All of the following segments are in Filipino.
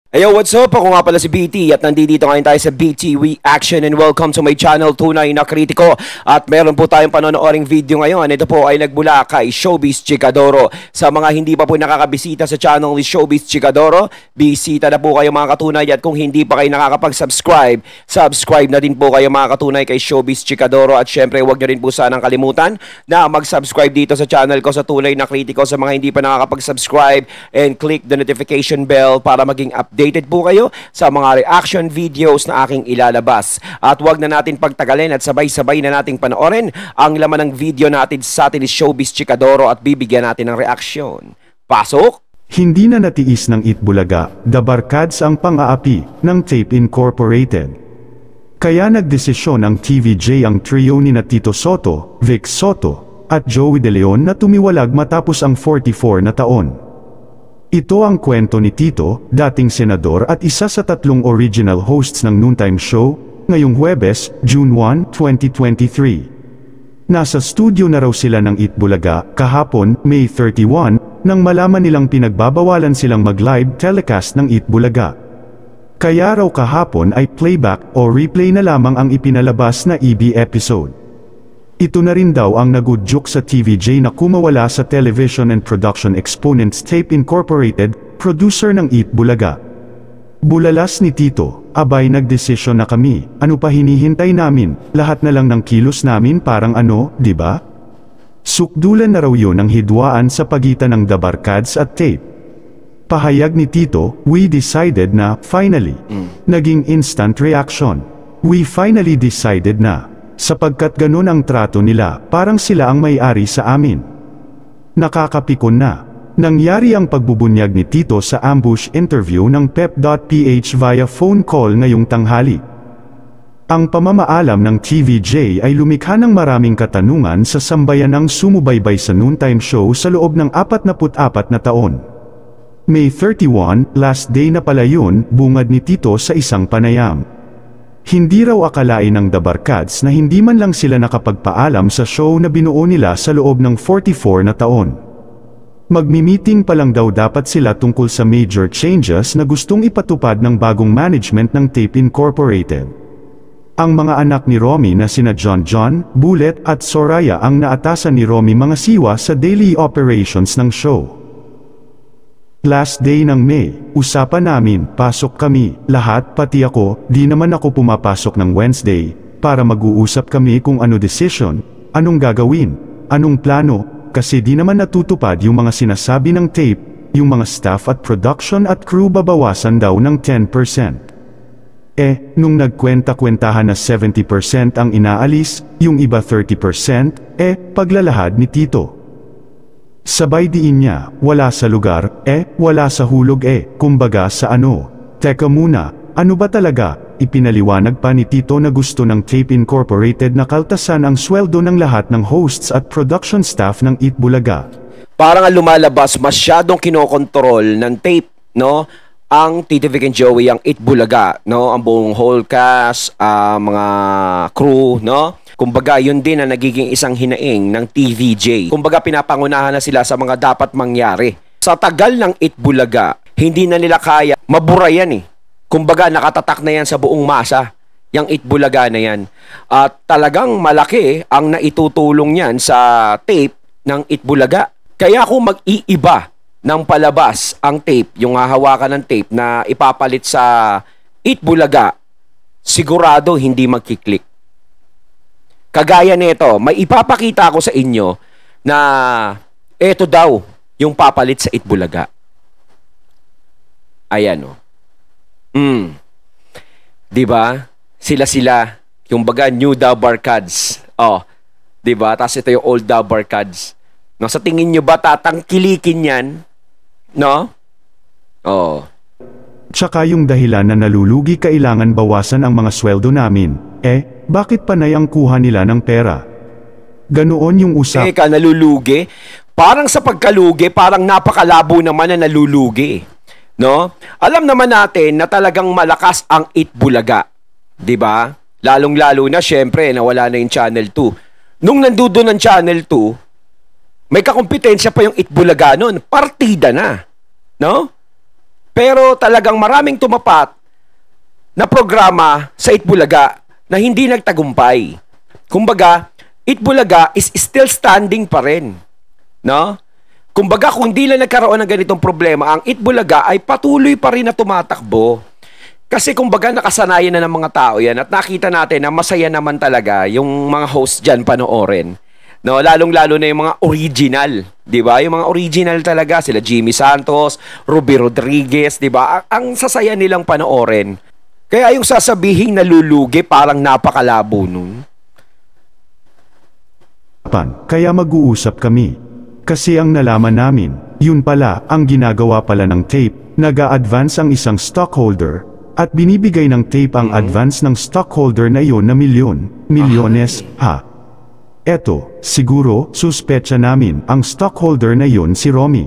Ayo, what's up? Ako nga pala si BT at nandito ngayon tayo sa BT Reaction and welcome to my channel, Tunay na Kritiko. At meron po tayong panonooring video ngayon. Ito po ay nagbula kay Showbiz ChikaDoro. Sa mga hindi pa po nakakabisita sa channel ni Showbiz ChikaDoro, bisita na po kayo mga katunay. At kung hindi pa kayo nakakapag-subscribe, subscribe na din po kayo mga katunay kay Showbiz ChikaDoro. At syempre, huwag nyo rin po sanang kalimutan na mag-subscribe dito sa channel ko sa Tunay na Kritiko sa mga hindi pa nakakapag-subscribe, and click the notification bell para maging updated po kayo sa mga reaction videos na aking ilalabas. At wag na natin pagtagalin at sabay-sabay na nating panoorin ang laman ng video natin sa atin ni Showbiz ChikaDoro at bibigyan natin ng reaksyon. Pasok! Hindi na natiis ng Itbulaga, Dabarkads ang pang-aapi ng Tape Incorporated. Kaya nagdesisyon ang TVJ ang trio ni na Tito Soto, Vic Soto, at Joey De Leon na tumiwalag matapos ang 44 na taon. Ito ang kwento ni Tito, dating senador at isa sa tatlong original hosts ng noontime show, ngayong Huwebes, June 1, 2023. Nasa studio na raw sila ng Itbulaga, kahapon, May 31, nang malaman nilang pinagbabawalan silang mag-live telecast ng Itbulaga. Kaya raw kahapon ay playback o replay na lamang ang ipinalabas na EB episode. Ito na rin daw ang nagudyok sa TVJ na kumawala sa Television and Production Exponents Tape Incorporated, producer ng Itbulaga. Bulalas ni Tito, abay nagdesisyon na kami, ano pa hinihintay namin, lahat na lang ng kilos namin parang ano, di ba? Sukdulan na raw yun ang hidwaan sa pagitan ng Dabarkads at Tape. Pahayag ni Tito, we decided na, finally, naging instant reaction. We finally decided na. Sapagkat ganun ang trato nila, parang sila ang may-ari sa amin. Nakakapikon na. Nangyari ang pagbubunyag ni Tito sa ambush interview ng pep.ph via phone call ngayong tanghali. Ang pamamaalam ng TVJ ay lumikha ng maraming katanungan sa sambayanang sumubaybay sa noontime show sa loob ng 44 na taon. May 31, last day na pala yun, bungad ni Tito sa isang panayam. Hindi raw akalain ng Dabarkads na hindi man lang sila nakapagpaalam sa show na binuo nila sa loob ng 44 na taon. Magmi-meeting pa lang daw dapat sila tungkol sa major changes na gustong ipatupad ng bagong management ng Tape Incorporated. Ang mga anak ni Romy na sina John, Bullet at Soraya ang naatasan ni Romy mga siwa sa daily operations ng show. Last day ng May, usapan namin, pasok kami, lahat pati ako, di naman ako pumapasok ng Wednesday, para mag-uusap kami kung ano decision, anong gagawin, anong plano, kasi di naman natutupad yung mga sinasabi ng tape, yung mga staff at production at crew babawasan daw ng 10%. Nung nagkwenta-kwentahan na 70% ang inaalis, yung iba 30%, paglalahad ni Tito. Sabay diin niya, wala sa lugar, wala sa hulog kumbaga sa ano. Teka muna, ano ba talaga? Ipinaliwanag pa ni Tito na gusto ng Tape Incorporated na kaltasan ang sweldo ng lahat ng hosts at production staff ng Itbulaga. Parang ang lumalabas, masyadong kinokontrol ng tape, no? Ang Tito Vic and Joey, ang Itbulaga, no? Ang buong whole cast, mga crew, no? Kumbaga, yun din ang nagiging isang hinaing ng TVJ. Kumbaga, pinapangunahan na sila sa mga dapat mangyari. Sa tagal ng Itbulaga, hindi na nila kaya. Mabura yan eh. Kumbaga, nakatatak na yan sa buong masa. Yung Itbulaga na yan. At talagang malaki ang naitutulong yan sa tape ng Itbulaga. Kaya kung mag-iiba ng palabas ang tape, yung hahawakan ng tape na ipapalit sa Itbulaga, sigurado hindi magkiklik. Kagaya nito, may ipapakita ako sa inyo na eto daw yung papalit sa Itbulaga. Ayan o. Diba? Sila, yung baga new Dabarkads. Diba? Tapos ito yung old Dabarkads. No, sa tingin nyo ba tatangkilikin yan? No? Tsaka yung dahilan na nalulugi kailangan bawasan ang mga sweldo namin. Bakit panay ang kuha nila ng pera? Ganoon yung usap. Teka, nalulugi? Parang sa pagkalugi, parang napakalabo naman na nalulugi. No? Alam naman natin na talagang malakas ang Itbulaga. Diba? Lalong-lalo na, syempre, nawala na yung Channel 2. Nung nandoon ng Channel 2, may kakumpetensya pa yung Itbulaga noon. Partida na. No? Pero talagang maraming tumapat na programa sa Itbulaga na hindi nagtagumpay. Kumbaga, Itbulaga is still standing pa rin. No? Kumbaga, kung hindi lang nagkaroon ng ganitong problema, ang Itbulaga ay patuloy pa rin na tumatakbo. Kasi kumbaga nakasanayan na ng mga tao yan at nakita natin na masaya naman talaga yung mga host dyan panoorin. No, lalong-lalo na yung mga original, 'di ba? Yung mga original talaga sila Jimmy Santos, Ruby Rodriguez, 'di ba? Ang sasaya nilang panoorin. Kaya yung sasabihin nalulugi parang napakalabo nun. Kaya mag-uusap kami. Kasi ang nalaman namin, yun pala ang ginagawa pala ng tape, nag-a-advance ang isang stockholder at binibigay ng tape ang advance ng stockholder na iyon na milyones, ha? Eto, siguro, suspetsa namin, ang stockholder na yun si Romy.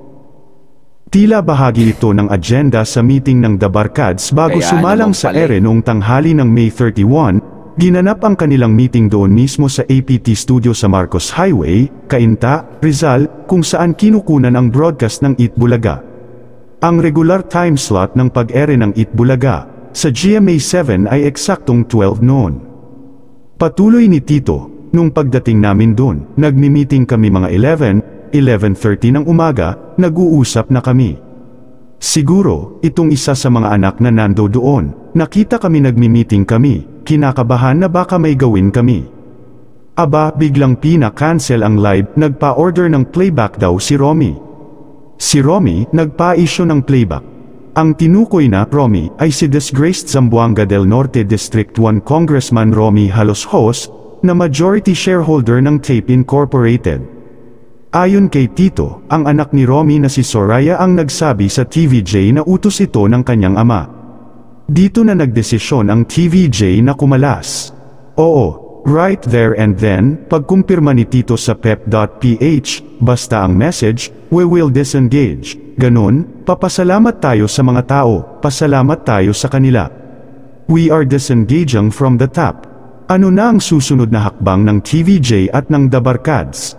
Tila bahagi ito ng agenda sa meeting ng Dabarkads bago Kaya sumalang sa ere noong tanghali ng May 31, ginanap ang kanilang meeting doon mismo sa APT Studio sa Marcos Highway, Cainta, Rizal, kung saan kinukunan ang broadcast ng Itbulaga. Ang regular time slot ng pag-ere ng Itbulaga sa GMA 7 ay eksaktong 12 noon. Patuloy ni Tito, nung pagdating namin doon, nagmi-meeting kami mga 11:30 ng umaga, nag-uusap na kami. Siguro, itong isa sa mga anak na nando doon, nakita kami nagmi-meeting kami, kinakabahan na baka may gawin kami. Aba, biglang pina-cancel ang live, nagpa-order ng playback daw si Romy. Si Romy, nagpa-issue ng playback. Ang tinukoy na Romy ay si disgraced Zamboanga del Norte District 1 Congressman Romy Haloshos, na majority shareholder ng Tape Incorporated. Ayon kay Tito, ang anak ni Romy na si Soraya ang nagsabi sa TVJ na utos ito ng kanyang ama. Dito na nagdesisyon ang TVJ na kumalas. Oo, right there and then, pagkumpirma ni Tito sa pep.ph, basta ang message, we will disengage. Ganon, papasalamat tayo sa mga tao, pasalamat tayo sa kanila. We are disengaging from the top. Ano na ang susunod na hakbang ng TVJ at ng Dabarkads?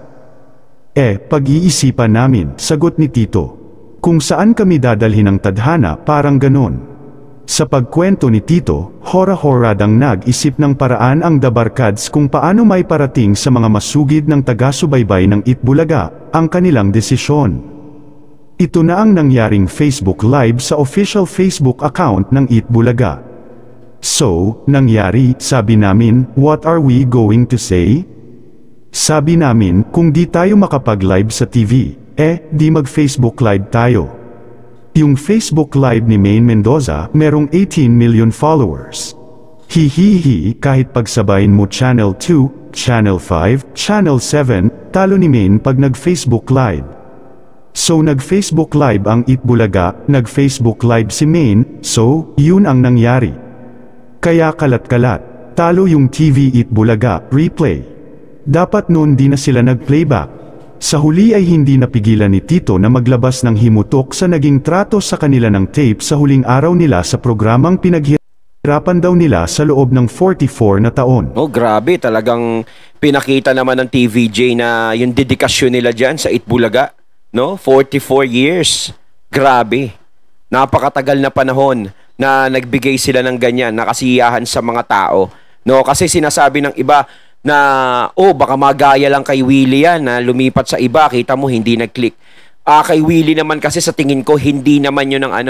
Pag-iisipan namin, sagot ni Tito. Kung saan kami dadalhin ng tadhana, parang ganon. Sa pagkwento ni Tito, hora-horadang nag-isip ng paraan ang Dabarkads kung paano may parating sa mga masugid ng taga-subaybay ng Itbulaga, ang kanilang desisyon. Ito na ang nangyaring Facebook Live sa official Facebook account ng Itbulaga. So, nangyari, sabi namin, what are we going to say? Sabi namin, kung di tayo makapag-live sa TV, di mag-Facebook Live tayo. Yung Facebook Live ni Maine Mendoza, merong 18 million followers. Hihihi, kahit pagsabayin mo Channel 2, Channel 5, Channel 7, talo ni Maine pag nag-Facebook Live. So nag-Facebook Live ang Itbulaga, nag-Facebook Live si Maine, so, yun ang nangyari. Kaya kalat-kalat, talo yung TV Itbulaga, replay. Dapat noon di na sila nag-playback. Sa huli ay hindi napigilan ni Tito na maglabas ng himutok sa naging trato sa kanila ng tape sa huling araw nila sa programang pinaghirapan daw nila sa loob ng 44 na taon. Oh, grabe, talagang pinakita naman ng TVJ na yung dedikasyon nila dyan sa Itbulaga. No? 44 years. Grabe. Napakatagal na panahon na nagbigay sila ng ganyan, nakasiyahan sa mga tao. No, kasi sinasabi ng iba na, baka magaya lang kay Willie yan na lumipat sa iba, kita mo hindi nag-click. Kay Willie naman kasi sa tingin ko, hindi naman yun ang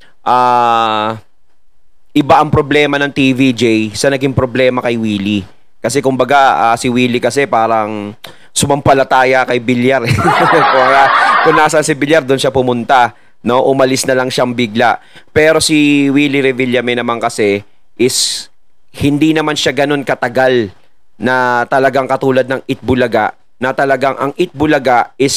iba ang problema ng TVJ sa naging problema kay Willie. Kasi kumbaga, si Willie kasi parang sumampalataya kay Villar. Kung nasaan si Villar, doon siya pumunta. No, umalis na lang siyang bigla. Pero si Willie Revillame naman kasi is hindi naman siya ganun katagal na talagang katulad ng Itbulaga, na talagang ang Itbulaga is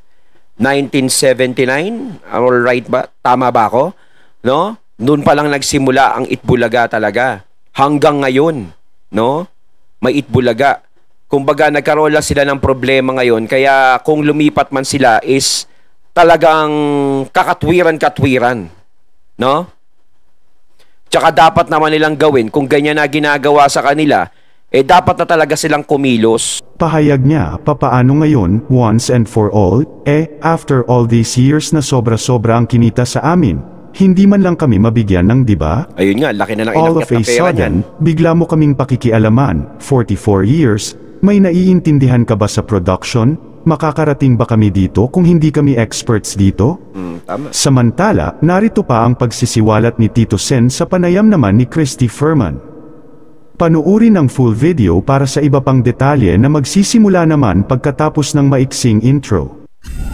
1979, all right ba? Tama ba ako? No? Noon pa lang nagsimula ang Itbulaga talaga. Hanggang ngayon, no? May Itbulaga. Kumbaga nagkaroon lang sila ng problema ngayon, kaya kung lumipat man sila is talagang kakatwiran-katwiran, no? Tsaka dapat naman nilang gawin, kung ganyan na ginagawa sa kanila, dapat na talaga silang kumilos. Pahayag niya, papaano ngayon, once and for all, after all these years na sobra-sobra ang kinita sa amin, hindi man lang kami mabigyan ng diba? Ayun nga, laki na lang All of inakyat a na pera niyan. sudden, bigla mo kaming pakikialaman, 44 years, may naiintindihan ka ba sa production? Makakarating ba kami dito kung hindi kami experts dito? Tama. Samantala, narito pa ang pagsisiwalat ni Tito Sen sa panayam naman ni Christy Furman. Panuurin ang full video para sa iba pang detalye na magsisimula naman pagkatapos ng maiksing intro.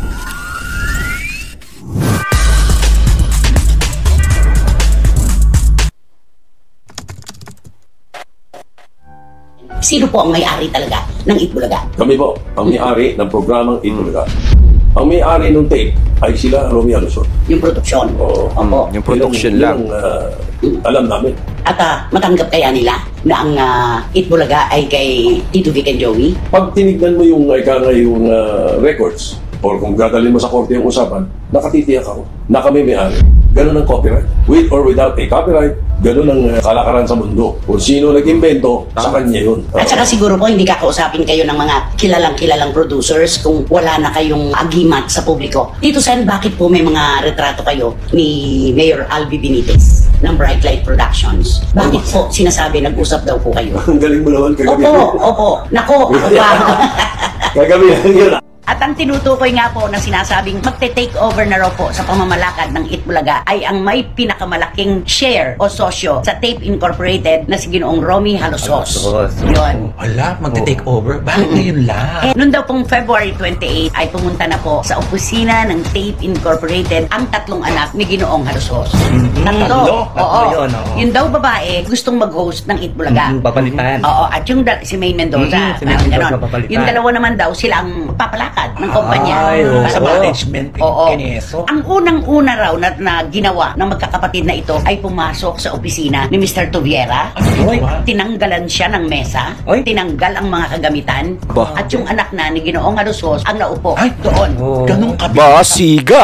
Sino po ang may-ari talaga ng Itbulaga? Kami po, ang may-ari ng programang Itbulaga. Ang may-ari ng tape ay sila Romy Alusot. Yung produksyon? Oo. Opo. Yung production lang. Alam namin. At matanggap kaya nila na ang Itbulaga ay kay Tito Vic and Joey? Pag tinignan mo yung records, or kung dadalhin mo sa korte yung usapan, nakatitiyak ako na kami may-ari. Ganun ang copyright. With or without a copyright, ganun ang kalakaran sa mundo. Kung sino nag-invento, sa kanya yun. At saka siguro po hindi kakausapin kayo ng mga kilalang producers kung wala na kayong agimat sa publiko. Tito Sen, bakit po may mga retrato kayo ni Mayor Albi Benitez ng Bright Light Productions? Bakit po sinasabi nag-usap daw po kayo? Ang galing mo naman kagabi. Opo. Nako, ako pa. Kagabi lang yun. At ang tinutukoy nga po na sinasabing magte-take over na raw po sa pamamalakad ng Itbulaga ay ang may pinakamalaking share o sosyo sa Tape Incorporated na si Ginoong Romy Halosos. Yun. Wala, magte-take over. Bakit ngayon lang? Noon daw pong February 28 ay pumunta na po sa opisina ng Tape Incorporated ang tatlong anak ni Ginoong Halosos. Tatlo. Oo. Yun, oo. Yung daw babae gustong mag-host ng Itbulaga. Papalitan. Oo, at yung si May Mendoza. Si May Mendoza papalitan. Yung dalawa naman daw sila ang papalakad ng kumpanya. Ay, sa Oo. management. Oo. Kineso. Ang unang-una raw na ginawa ng magkakapatid na ito ay pumasok sa opisina ni Mr. Tuviera. Ay, Tinanggalan siya ng mesa. Ay. Tinanggal ang mga kagamitan. Bah. At yung anak na ni Ginoong Alusos ang naupo Ay, doon. ganun kabit. Basiga.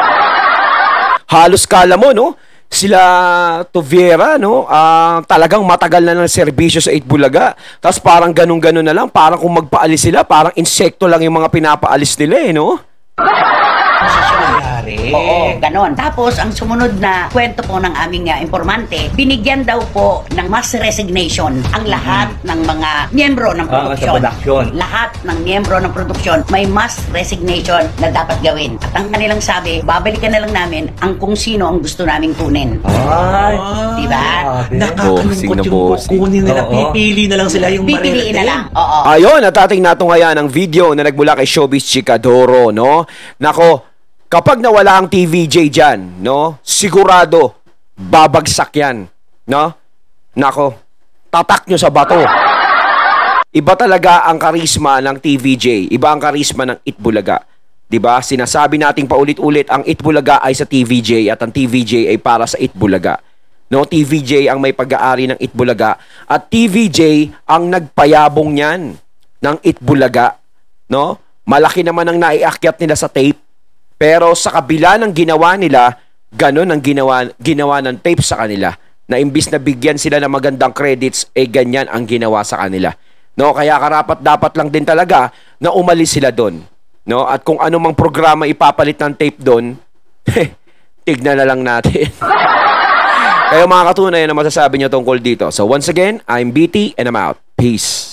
Halos kala mo, no? Sila Tuviera, no? Talagang matagal na ng serbisyo sa Itbulaga. Tapos parang ganun-ganun na lang. Parang kung magpaalis sila, parang insekto lang yung mga pinapaalis nila, no? Nangyari. Oo, ganon. Tapos, ang sumunod na kwento po ng aming informante, binigyan daw po ng mass resignation ang lahat ng mga miyembro ng Sa produksyon. production. Lahat ng miyembro ng produksyon may mass resignation na dapat gawin. At ang kanilang sabi, babalikan na lang namin ang kung sino ang gusto naming kunin. Ay, Diba? nakakalungkot na yung bossing. kukunin nila. Oo. Pipili na lang sila yung Pipiliin na lang. Oo. Ayun, at ating natunghayan ang video na nagmula kay Showbiz ChikaDoro, no? Nako, kapag nawala ang TVJ dyan, no? Sigurado, babagsak yan, no? Nako, tatak nyo sa bato. Iba talaga ang karisma ng TVJ. Iba ang karisma ng Itbulaga. Diba? Sinasabi nating paulit-ulit, ang Itbulaga ay sa TVJ at ang TVJ ay para sa Itbulaga. No, TVJ ang may pag-aari ng Itbulaga at TVJ ang nagpayabong niyan ng Itbulaga, no? Malaki naman ang naiakyat nila sa tape, pero sa kabila ng ginawa nila, ganun ang ginawa ng tape sa kanila. Na imbis na bigyan sila ng magandang credits, ganyan ang ginawa sa kanila. No, kaya karapat-dapat lang din talaga na umalis sila doon. No, at kung ano mang programa ipapalit ng tape doon, tignan na lang natin. Kayo mga katunay, na masasabi niyo tungkol dito. So once again, I'm BT and I'm out. Peace.